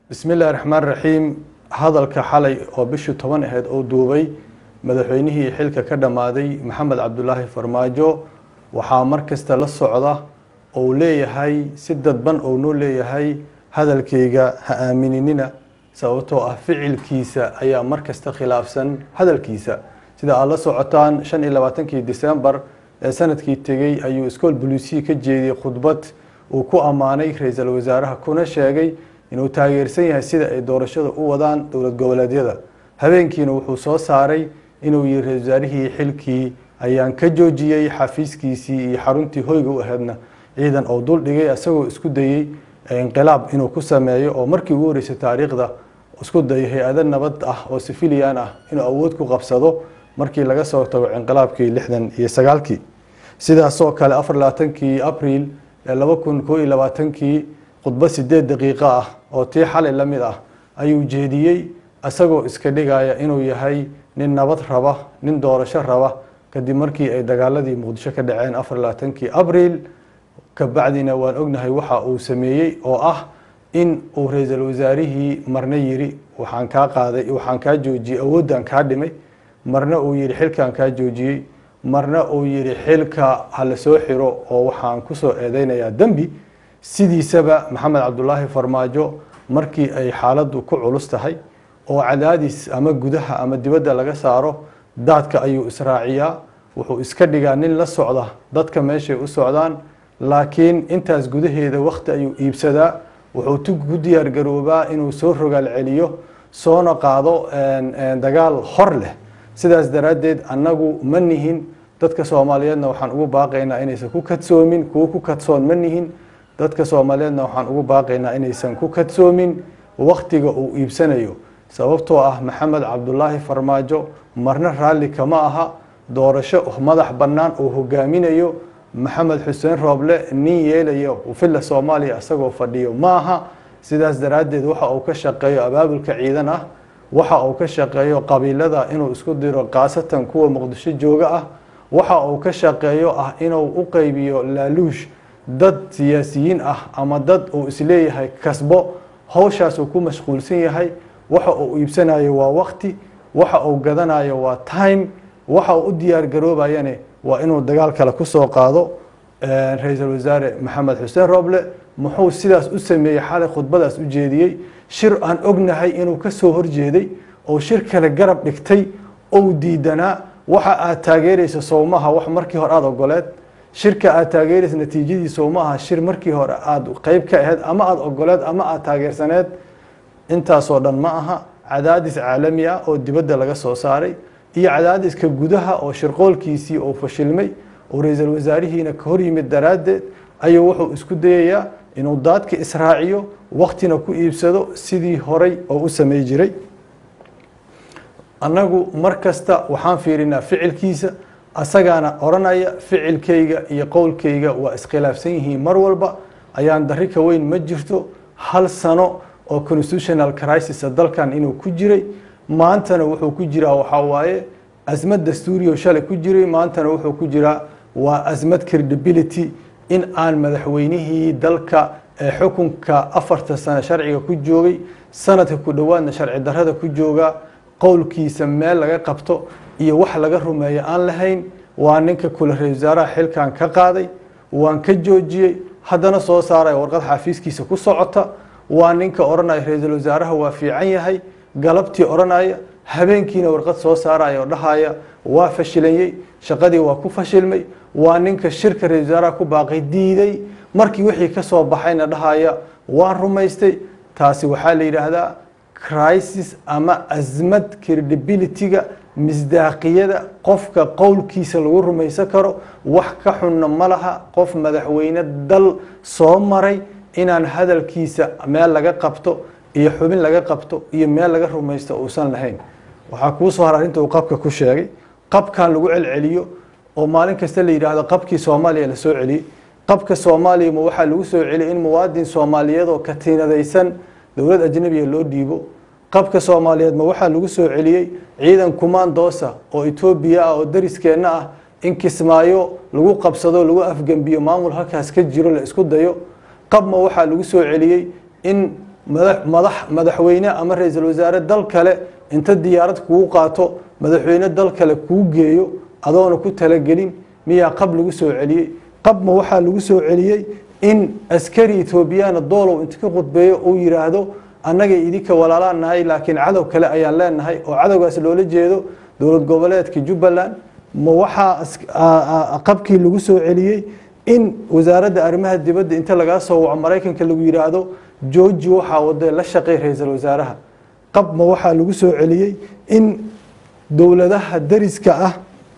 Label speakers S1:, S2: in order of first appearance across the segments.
S1: بسم الله الرحمن الرحيم هذا الكحلي أو بشو طبعا هاد أو دوبي مدحوينه حلك كذا ماضي محمد عبد الله فرماجو وحامر كستل الصعدة أو ليه هاي سدة بن أو نو ليه هاي هذا الكيجا هآمنيننا سوته فعل كيسة أي مركز خلاف سن هذا الكيسة سيدا الله صعتان شن إلى واتنكي ديسمبر سنة كي تجي أيو سكول بوليسي كجدي خطبة وكو أماني رئيس الوزراء كنا شاقي inuu taageersan yahay sida ay doorashada u wadaan dowlad goboleedyada habeenkiina wuxuu soo saaray inuu yiri wasaarihii xilkii ayaan ka joojiyay xafiiskiisii iyo xaruntii hoyga u ahaydna ciidan oo dul dhigay asagoo isku dayay inqilaab inuu ku sameeyo oo markii ugu horeysay taariikhda isku dayay hay'ad nabad ah oo civilian ah inuu awood ku qabsado markii laga soo tago inqilaabkii 69kii sidaas oo kale 24kii Abriil 2021kii khudbad 8 daqiiqo ah oo tii xalay la mid ah ayuu jeediyay asagoo iska dhigaya inuu yahay nin nabad raba nin doorasho raba kadib markii ay dagaaladii Muqdisho ka dhaceen 24kii Abriil ka bacdina waan ognahay waxa uu sameeyay oo ah in uu ra'iisul wasaarihii marna yiri waxaan ka qaaday waxaan ka joojiyay awoodan ka dhimay marna uu yiri xilkan ka joojiyay marna uu yiri xilka hal soo xiro oo waxaan ku soo eedeynayaa dambi sidiisaba maxamed cabdullaahi farmaajo markii ay xaaladdu ku culus tahay oo cadaadis ama gudaha ama dibadda laga saaro daadka ayuu israaciyaa wuxuu iska dhigaa nin la socda dadka meeshay u socdaan laakiin intaas gudaheeda waqti ayuu iibsadaa wuxuu ku diyaar garoobaa inuu soo rogaal celiyo soona qaado dagaal hor leh sidaas daraadeed annagu ma nihin dadka Soomaaliyeedna waxaan ugu baaqaynaa inaysan ku kadsoomin kuwa ku kadsoon ma nihin dadka Soomaaliyeedna waxaan ugu baaqaynaa inaysan ku kadsoomin waqtiga uu iibsanayo sababtoo ah maxamed cabdullaahi farmaajo marna raali kama aha doorasho madax bannaan oo hogaaminayo maxamed xuseen rooble nin yeelayo oo filla Soomaaliya asagoo fadhiyo ma aha sidaas daraadeed waxa uu ka shaqeeyo abaabulka ciidan ah waxa uu ka shaqeeyo qabiilada inuu isku diro qaasatan kuwa Muqdisho jooga ah waxa uu ka shaqeeyo ah inuu u qaybiyo laaluush dad siyaasiyiin ah ama dad uu isleeyahay kasbo hawshaas uu ku mashquulsan yahay waxa uu iibsanayo waa waqti waxa uu gadanayo waa time waxa uu u diyaar garoobayane waa inuu dagaal kale ku soo qaado ra'iisul wasaare maxamed xuseen rooble muxuu sidaas u sameeyay xalay khudbadaas u jeediyay shir aan ognahay inuu ka soo horjeeday oo shir kale garab dhigtay oo diidanaa waxa aad taageerayso Soomaha wax markii hore aad ogoleed shirka aad taageerayso natiijadiisa Soomaha shir markii hore aad qayb ka ahayd ama aad ogoleed ama aad taageersaneed intaas oo dhan ma aha cadaadis caalami ah oo dibadda laga soo saaray iyo cadaadiska gudaha oo shirqoolkiisii oo fashilmay oo ra'iisul wasaarihiina ka hor yimid daraadeed ayuu wuxuu isku dayayaa inuu daadka israaciyo waqtina ku iibsado sidii horay oo u sameey jiray annagu markasta waxaan fiirinaa ficilkiisa asagana oranaya ficilkayga iyo qowlkayga waa iskhilaafsan yihiin mar walba ayaan dari ka weyn ma jirto hal sano oo constitutional crisis dalkan inuu ku jiray maantana wuxuu ku jiraa waxa waaye azmad dastuuri oo shalay ku jiray maantana wuxuu ku jiraa waa azmad credibility in aan madaxweynihii dalka xukunka 4 sano sharciga ku joogay sanadka ku dhawaadna sharci darrada ku jooga qowlkiisa meel laga qabto iyo wax laga rumeeyo aan lahayn waa ninka kula ra'iisul wasaaraha xilkan ka qaaday waan ka joojiyay haddana soo saaray warqad xafiiskiisa ku socota waa ninka oranaya ra'iisul wasaaraha waa fiican yahay galabtii oranaya habeenkiina warqad soo saaraya oo dhahaya waa fashilayay shaqadii waa ku fashilmay waa ninka shirka ra'iisul wasaaraha ku baaqay diiday markii wixii ka soo baxayna dhahaya waan rumaystay taasi waxaa la yiraahdaa crisis ama azmad credibility-ga misdaaqiyada qofka qowlkiisa lagu rumaysan karo wax ka xunna ma laha qof madaxweyne dal soo maray inaan hadalkiisa meel laga qabto iyo xubin laga qabto iyo meel laga rumaysto uusan lahayn waxa ku soo haray inta uu qabka ku sheegay qabkan lagu celceliyo oo maalin kasta la yiraahdo qabkii Soomaaliya la soo celiyay qabka Soomaaliya ma waxa lagu soo celiyay in muwaadin Soomaaliyeed oo ka tiinadaysan dawlad ajnabi loo dhiibo qabka Soomaaliyeed ma waxa lagu soo celiyay ciidan kumaandoosa oo Itoobiya ah oo dariskeena ah in Kismaayo lagu qabsado lagu afgambiyo maamul halkaas ka jiro la isku dayo qab ma waxa lagu soo celiyay in madaxweyne ama ra'iisul wasaare dal kale inta diyaarad kugu qaato madaxweyne dal kale kuu geeyo adoona ku talagelin miyaa qab lagu soo celiyey qabma waxaa lagu soo celiyey in askari Ethiopiana doolow inta ka qudbeeyo uu yiraahdo annaga idinka walaalaan nahay laakiin cadow kale ayaan leenahay oo cadowgaas loola jeedo dowlad goboleedka Jubbaland ma waxaa qabkii lagu soo celiyey in wasaaradda arrimaha dibadda inta laga soo waco Mareykanka lagu yiraahdo jooji waxa wada la shaqeey ra'iisul wasaaraha qab ma waxaa lagu soo celiyey in dowladaha dariska ah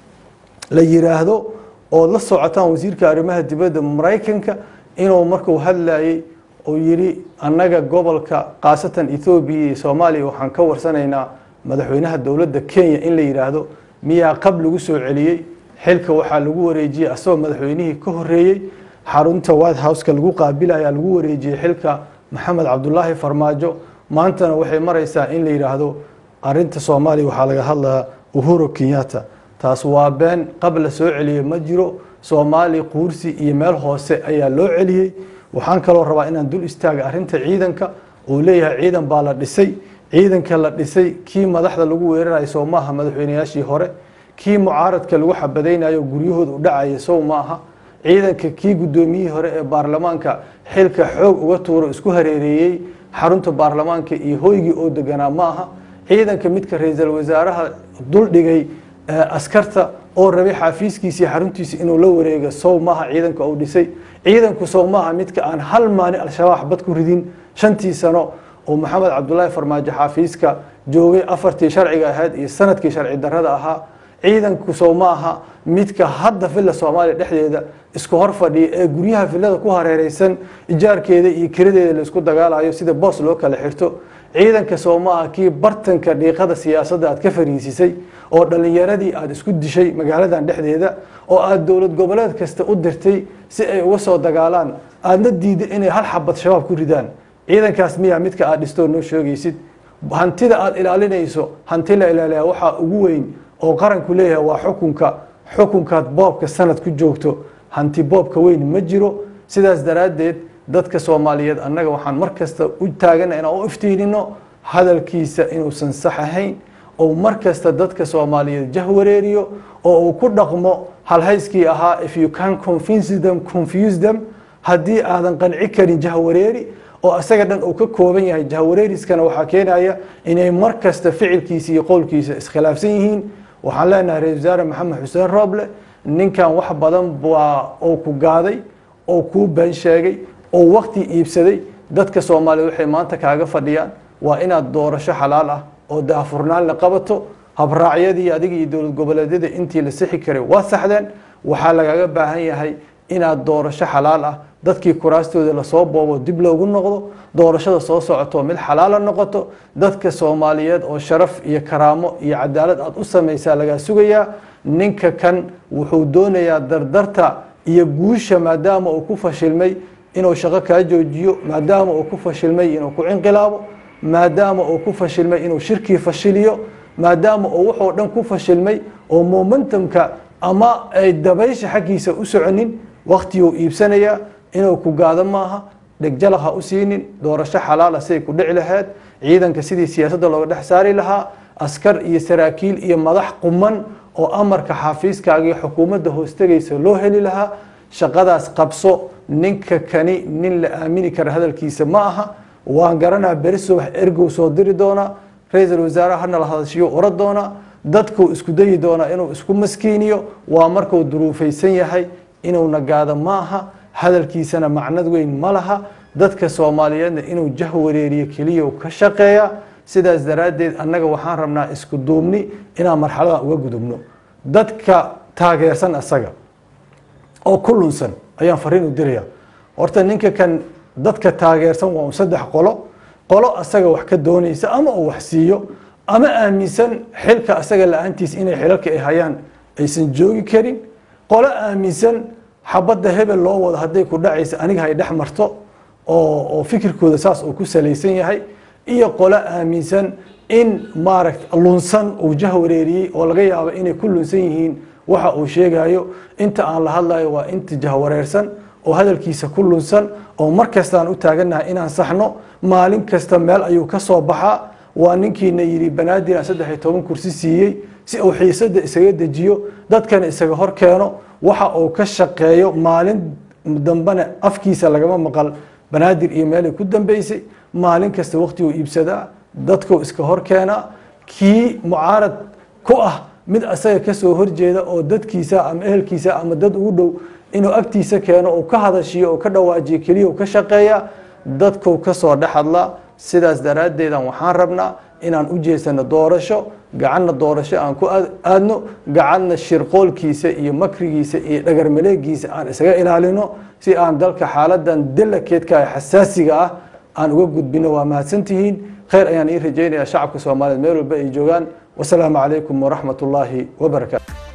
S1: la yiraahdo oo la socotaan wasiirka arrimaha dibadda Mareykanka inuu markuu hadlayay oo yiri annaga gobolka qaasatan Ethiopia iyo Soomaaliya waxaan ka warsanaynaa madaxweynaha dowladda Kenya in la yiraahdo miyaa qab lagu soo celiyey xilka waxaa lagu wareejiyay asoo madaxweynihii ka horeeyay xarunta White House-ka lagu qaabilaya lagu wareejiyay xilka Maxamed Cabdullaahi Farmaajo maantana waxay maraysaa in la yiraahdo arinta Soomaaliya waxaa laga hadlaa Uhuru Kenyatta taas waa been qabla soo celiyay ma jiro Soomaali quursi iyo meel hoose ayaa loo celiyay waxaan kaloo rabaa inaan dul istaago arinta ciidanka oo leeyahay ciidan baa la dhisay ciidanka la dhisay kii madaxda lagu weerarayo Soomaha madaxweynayaashii hore kii mucaaradka lagu xabadeynayo guryahooda u dhacay Soomaha ciidanka kii gudoomiyihii hore ee baarlamaanka xilka xoog uga tuuro isku hareereeyay xarunta baarlamaanka iyo hoygii oo deganaa maaha ciidanka midka ra'iisul wasaaraha dul dhigay askarta oo rabay xafiiskiisa xaruntiisa inuu la wareego Soomaha ciidanka uu dhisay ciidanku Soomaha midka aan hal maalin al-shabaab bad ku ridin 5 sano oo Maxamed Cabdullaahi Farmaajo xafiiska joogay 4tii sharciga ahayd iyo sanadkii sharci darrada ahaa ciidanku Soomaha midka hadda filla Soomaaliya dhexdeeda isku hor fadhiya ee guryaha fillada ku hareeraysan ijaarkeeda iyo kiradeeda la isku dagaalayo sida boos loo kala xirto ciidanka Soomaha kii bartanka dhiiqada siyaasadda aad ka fariisisay oo dhalinyaradii aad isku dishay magaaladan dhexdeeda oo aad dowlad goboleed kasta u dirtay si ay uga soo dagaalaan aadna diiday inay hal xabad shabaab ku ridaan ciidankaas miyaa midka aad dhisto noo sheegaysid hantida aad ilaalinayso hanti la ilaaliyaa waxa ugu weyn oo qaranku leeyahay waa xukunkaad boobka sanad ku joogto hanti boobka weyn ma jiro sidaas daraadeed dadka Soomaaliyeed annaga waxaan markasta u taaganahay inaan u iftiinino hadalkiisa inuusan sax ahayn oo markasta dadka Soomaaliyeed jahwareeriyo oo uu ku dhaqmo halhayskii ahaa if you can convince them confuse them haddii aadan qanci karin jahwareeri oo asaga dhan uu ka kooban yahay jahwareeriskana waxaa keenaya inay markasta ficilkiisa iyo qowlkiisa iskhilaafsan yihiin waxaan leenahay ra'iisul wasaare Maxamed Xuseen Rooble ninkan wax badan oo ku gaaday oo ku been sheegay oo waqti iibsaday dadka Soomaaliyeed waxay maanta kaaga fadhiyaan waa inaad doorasho xalaal ah oo daafurnaan la qabato habraacyadii adiga iyo dowlad goboleedyada intii la sixi karay waa saxdeen waxaa lagaga baahan yahay inaad doorasho xalaal ah dadkii kuraastooda la soo boobo dib loogu noqdo doorashada soo socoto mid xalaal noqoto dadka Soomaaliyeed oo sharaf iyo karaamo iyo cadaalad aad u sameeysaa laga sugayaa ninka kan wuxuu doonayaa dardarta iyo guusha maadaama uu ku fashilmay inuu shaqo ka joojiyo maadaama uu ku fashilmay inuu ku inqilaabo maadaama uu ku fashilmay inuu shirki fashiliyo maadaama uu wuxuu dhan ku fashilmay oo momentumka ama ay dabaysha xaqiisa u soconin waqti uu iibsanaya inuu ku gaado maaha dhagjalaha u siinin doorasho xalaal ah say ku dhici lahayd ciidanka sidii siyaasadda looga dhex saari lahaa askar iyo saraakiil iyo madax quman oo amarka xafiiskaaga iyo xukuumadda hoostagaysa loo heli lahaa shaqadaas qabso ninka kani nin la aamini kara hadalkiisa ma aha waan garanaa beri subax ergow soo diri doona ra'iisul wasaare hadna la hadashiyo orad doona dadku isku dayi doona inuu isku maskiiniyo waa markuu duruufaysan yahay inuu nagaado ma aha hadalkiisana macnad weyn ma laha dadka Soomaaliyeedna inuu jahwareeriyo kaliya uu ka shaqeeya sidaas daraadeed annaga waxaan rabnaa isku duubni inaan marxalada uga gudubno dadka taageersan asaga oo kulunsan ayaan fariin u diraya horta ninka kan dadka taageersan waa saddex qolo asaga wax ka doonaysa ama uu wax siiyo ama aaminsan xilka asaga la'aantiis inay xilalka ay hayaan aysan joogi karin qolo aaminsan xabadda hebel loo wado haday ku dhacaysa aniga hay dhex marto oo fikirkooda saas uu ku salaysan yahay iyo qolo aaminsan in lunsan uu jahwareeriyay oo laga yaabo inay ku lunsan yihiin waxa uu sheegayo inta aan la hadlayo waa inta jahwareersan oo hadalkiisa ku lunsan oo markastaan u taaganahay inaan saxno maalin kasta meel ayuu ka soo baxaa waa ninkiina yidhi banaadir aan 13 kursi siiyey si uu xiisada isaga dejiyo dadkana isaga hor keeno waxa uu ka shaqeeyo maalin dambana afkiisa lagama maqal banaadir iyo meel ku dambeysay maalin kasta waqti uu iibsadaa dadku iska hor keena kii mucaarad ku ah mid asaga ka soo horjeeda oo dadkiisa ama ehelkiisa ama dad ugu dhow inuu agtiisa keeno oo ka hadashiyo oo ka dhawaajiyo kaliya oo ka shaqeeya dadku ka soo dhaxadla sidaas daraadeedan waxaan rabnaa inaan u jeesano doorasho gacanna doorasho aan ku aadno gacanna shirqoolkiisa iyo makrigiisa iyo dhagar maleegiisa aan isaga ilaalino si aan dalka xaaladan dalakeedka xasaasiga ah aan uga gudbino waa mahadsantihiin khayr ayaan ii rajaynayaa shacabka Soomaaliyeed meel walba ay joogaan wassalaamu calaykum waraxmatullaahi wabarakaatuh